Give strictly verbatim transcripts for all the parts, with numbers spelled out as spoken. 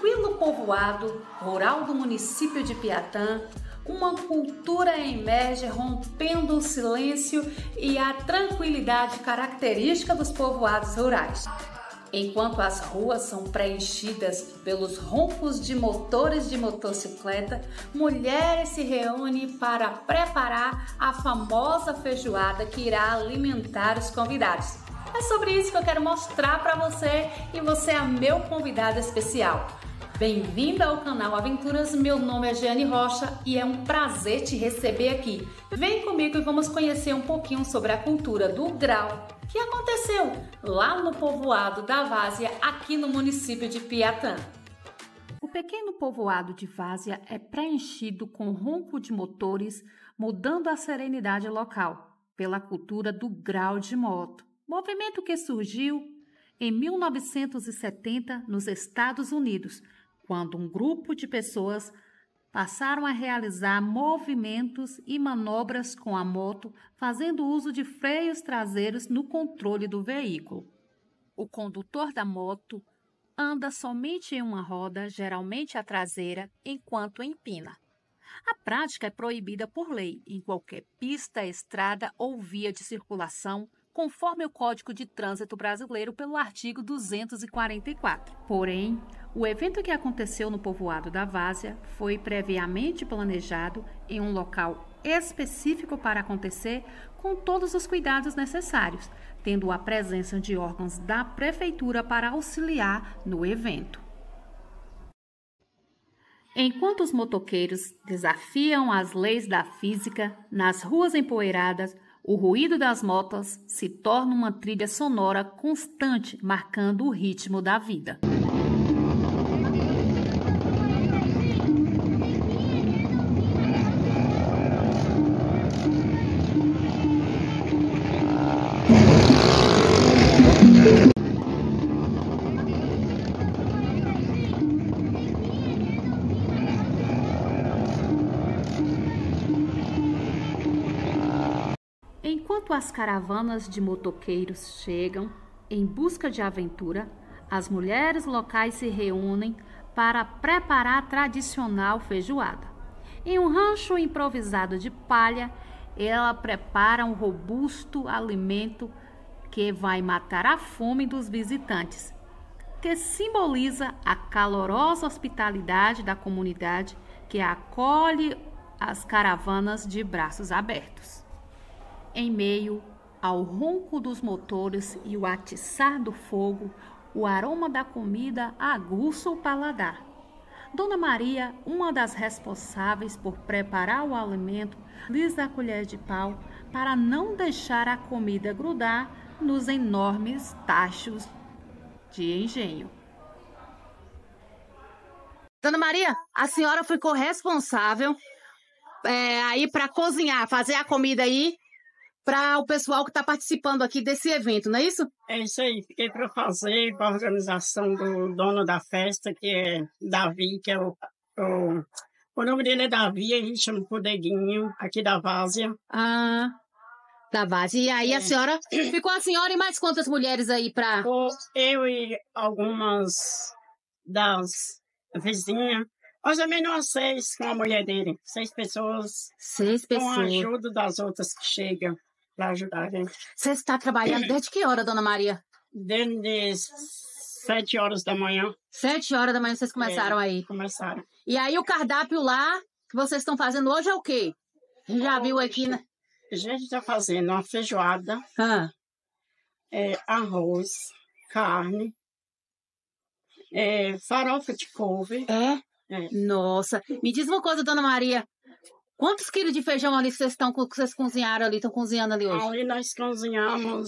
tranquilo povoado rural do município de Piatã, uma cultura emerge rompendo o silêncio e a tranquilidade característica dos povoados rurais. Enquanto as ruas são preenchidas pelos roncos de motores de motocicleta, mulheres se reúnem para preparar a famosa feijoada que irá alimentar os convidados. É sobre isso que eu quero mostrar para você e você é meu convidado especial. Bem-vinda ao canal Aventuras, meu nome é Jeane Rocha e é um prazer te receber aqui. Vem comigo e vamos conhecer um pouquinho sobre a cultura do grau que aconteceu lá no povoado da Várzea, aqui no município de Piatã. O pequeno povoado de Várzea é preenchido com ronco de motores, mudando a serenidade local pela cultura do grau de moto, movimento que surgiu em mil novecentos e setenta nos Estados Unidos, quando um grupo de pessoas passaram a realizar movimentos e manobras com a moto, fazendo uso de freios traseiros no controle do veículo. O condutor da moto anda somente em uma roda, geralmente a traseira, enquanto empina. A prática é proibida por lei em qualquer pista, estrada ou via de circulação, conforme o Código de Trânsito Brasileiro pelo artigo duzentos e quarenta e quatro. Porém, o evento que aconteceu no povoado da Várzea foi previamente planejado em um local específico para acontecer, com todos os cuidados necessários, tendo a presença de órgãos da prefeitura para auxiliar no evento. Enquanto os motoqueiros desafiam as leis da física nas ruas empoeiradas, o ruído das motos se torna uma trilha sonora constante, marcando o ritmo da vida. Enquanto as caravanas de motoqueiros chegam em busca de aventura, as mulheres locais se reúnem para preparar a tradicional feijoada. Em um rancho improvisado de palha, ela prepara um robusto alimento que vai matar a fome dos visitantes, que simboliza a calorosa hospitalidade da comunidade que acolhe as caravanas de braços abertos. Em meio ao ronco dos motores e o atiçar do fogo, o aroma da comida aguça o paladar. Dona Maria, uma das responsáveis por preparar o alimento, lisa a colher de pau para não deixar a comida grudar nos enormes tachos de engenho. Dona Maria, a senhora ficou responsável é, aí para cozinhar, fazer a comida aí para o pessoal que está participando aqui desse evento, não é isso? É isso aí, fiquei para fazer, para a organização do dono da festa, que é Davi, que é o, o, o nome dele é Davi, a gente chama por Deguinho, aqui da Várzea. Ah, da Várzea. E aí é. A senhora, ficou a senhora e mais quantas mulheres aí para... Eu e algumas das vizinhas, mais ou menos umas seis com a mulher dele, seis pessoas. Seis pessoas. Com a ajuda das outras que chegam para ajudar a gente. Você está trabalhando desde que hora, Dona Maria? Desde sete horas da manhã. Sete horas da manhã vocês começaram é, aí? Começaram. E aí o cardápio lá que vocês estão fazendo hoje é o quê? A gente já viu aqui, né? A gente está fazendo uma feijoada, ah. é, arroz, carne, é, farofa de couve. É? é? Nossa. Me diz uma coisa, Dona Maria. Quantos quilos de feijão ali vocês estão que vocês cozinharam ali, estão cozinhando ali hoje? Ali nós cozinhamos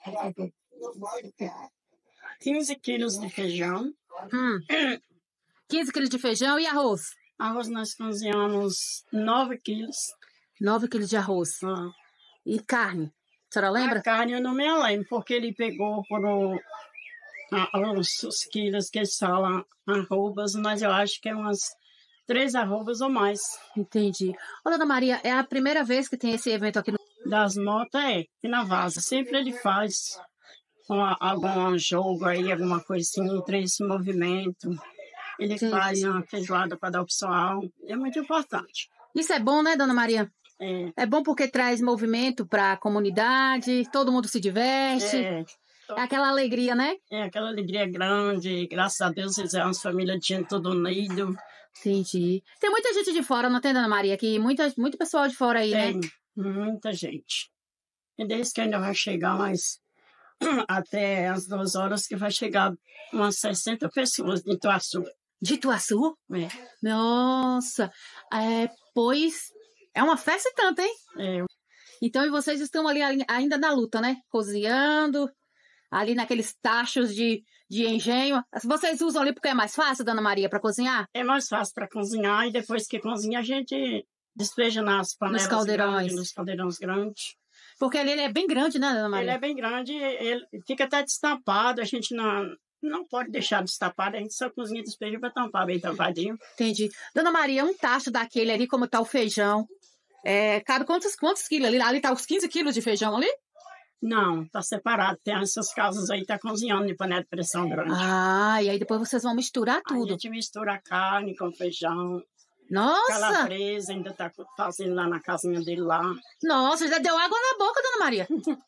quinze quilos de feijão. Hum. quinze quilos de feijão e arroz? Arroz nós cozinhamos nove quilos. nove quilos de arroz. Ah. E carne? A senhora lembra? A carne eu não me lembro, porque ele pegou por o, a, os, os quilos que eles falam arrobas, mas eu acho que é umas três arrobas ou mais. Entendi. Ô, Dona Maria, é a primeira vez que tem esse evento aqui no... Das motos, é, aqui na Várzea. Sempre ele faz uma, algum jogo aí, alguma coisa assim, entre esse movimento. Ele Sim. faz uma feijoada para dar o pessoal. É muito importante. Isso é bom, né, dona Maria? É, É bom porque traz movimento para a comunidade, todo mundo se diverte. é, É aquela alegria, né? é aquela alegria grande. Graças a Deus, eles são uma família de gente todo unido. Entendi. Tem muita gente de fora, não tem, dona Maria? Aqui, muita, muito pessoal de fora aí, né? Tem muita gente. E desde que ainda vai chegar mais até as duas horas que vai chegar umas sessenta pessoas de Ituaçu. De Ituaçu? É, Nossa! É, pois é uma festa e tanto, hein? é, Então, e vocês estão ali ai- ainda na luta, né? Cozinhando, ali naqueles tachos de, de engenho. Vocês usam ali porque é mais fácil, dona Maria, para cozinhar? é mais fácil para cozinhar e depois que cozinha a gente despeja nas panelas caldeirões. grandes, nos caldeirões grandes. Porque ali ele é bem grande, né, dona Maria? Ele é bem grande, ele fica até destapado, a gente não, não pode deixar destapado, a gente só cozinha e despeja para tampar bem tampadinho. Entendi. Dona Maria, um tacho daquele ali, como tá o feijão, é, cabe quantos, quantos quilos ali? Ali tá uns quinze quilos de feijão ali? Não, tá separado, tem essas casas aí, tá cozinhando em panela de pressão grande. Ah, e aí depois vocês vão misturar Aí a tudo. gente mistura a carne com feijão, Nossa! calabresa, ainda tá fazendo lá na casinha dele lá. Nossa, já deu água na boca, dona Maria.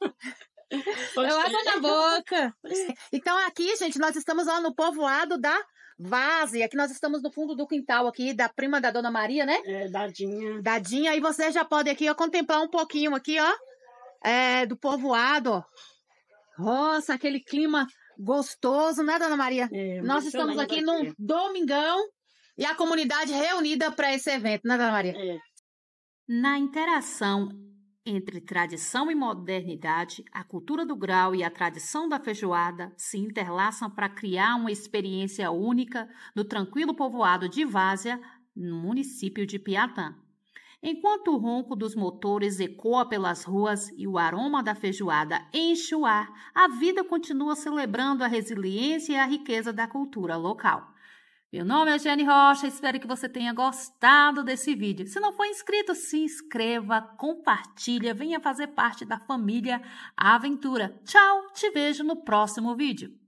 Deu água na boca. Então aqui, gente, nós estamos lá no povoado da Várzea. Aqui nós estamos no fundo do quintal aqui da prima da dona Maria, né? É, dadinha. Dadinha. E vocês já podem aqui, ó, contemplar um pouquinho aqui, ó, é, do povoado, ó. Nossa, aquele clima gostoso, né, dona Maria? É, Nós muito estamos lindo aqui aqui. num domingão e a comunidade reunida para esse evento, né, dona Maria? É. Na interação entre tradição e modernidade, a cultura do grau e a tradição da feijoada se interlaçam para criar uma experiência única no tranquilo povoado de Várzea, no município de Piatã. Enquanto o ronco dos motores ecoa pelas ruas e o aroma da feijoada enche o ar, a vida continua celebrando a resiliência e a riqueza da cultura local. Meu nome é Jenny Rocha, espero que você tenha gostado desse vídeo. Se não for inscrito, se inscreva, compartilha, venha fazer parte da família Aventura. Tchau, te vejo no próximo vídeo.